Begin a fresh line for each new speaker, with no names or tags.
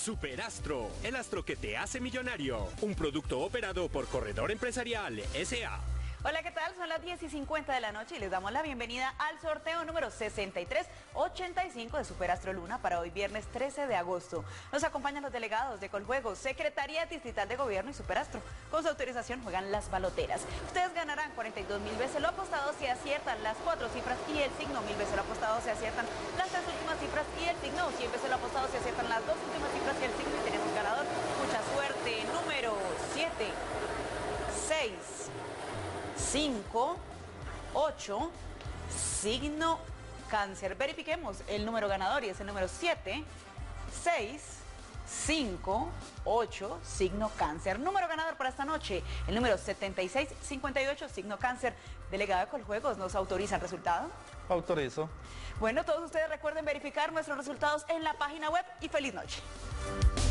Superastro, el astro que te hace millonario. Un producto operado por Corredor Empresarial S.A.
Hola, ¿qué tal? Son las 10:50 de la noche y les damos la bienvenida al sorteo número 6385 de Superastro Luna para hoy viernes 13 de agosto. Nos acompañan los delegados de Coljuegos, Secretaría Distrital de Gobierno y Superastro. Con su autorización juegan las baloteras. Ustedes ganarán 42.000 veces lo apostado si aciertan las 4 cifras y el signo, 1.000 veces lo apostado si aciertan las 3 últimas cifras y el signo, 100 veces lo apostado si aciertan las 2 últimas cifras y el signo. Y tenemos ganador. Mucha suerte. Número 7, 6, 5, 8, signo cáncer. Verifiquemos el número ganador y es el número 7, 6, 5, 8, signo cáncer. Número ganador para esta noche, el número 7658, signo cáncer. Delegado de Coljuegos, ¿nos autoriza el resultado?
Autorizo.
Bueno, todos ustedes recuerden verificar nuestros resultados en la página web y feliz noche.